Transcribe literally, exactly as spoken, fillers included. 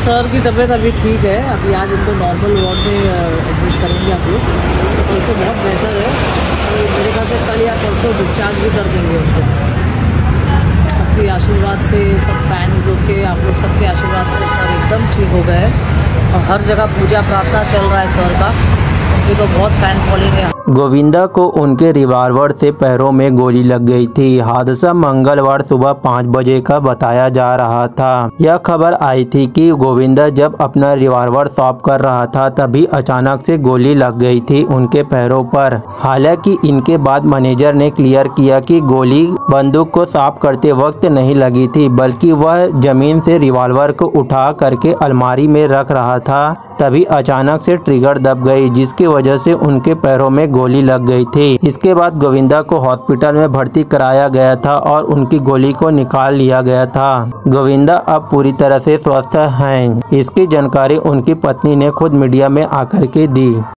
Sir की तबीयत अभी ठीक है। अभी आज उनको नॉर्मल वार्ड में एडमिट करेंगे आप लोग, तो इससे बहुत बेहतर है। और मेरे ख्याल से कल या परसों डिस्चार्ज भी कर देंगे उनको। सबके आशीर्वाद से, सब फैंस लोग के, आप लोग सबके आशीर्वाद से सर एकदम ठीक हो गए और हर जगह पूजा प्रार्थना चल रहा है सर का। उनकी तो बहुत फैन फॉलोइंग है। गोविंदा को उनके रिवॉल्वर से पैरों में गोली लग गई थी। हादसा मंगलवार सुबह पाँच बजे का बताया जा रहा था। यह खबर आई थी कि गोविंदा जब अपना रिवॉल्वर साफ कर रहा था तभी अचानक से गोली लग गई थी उनके पैरों पर। हालांकि इनके बाद मैनेजर ने क्लियर किया कि गोली बंदूक को साफ करते वक्त नहीं लगी थी, बल्कि वह जमीन से रिवॉल्वर को उठा करके अलमारी में रख रहा था, तभी अचानक से ट्रिगर दब गई, जिसकी वजह से उनके पैरों में गोली लग गई थी। इसके बाद गोविंदा को हॉस्पिटल में भर्ती कराया गया था और उनकी गोली को निकाल लिया गया था। गोविंदा अब पूरी तरह से स्वस्थ हैं। इसकी जानकारी उनकी पत्नी ने खुद मीडिया में आकर के दी।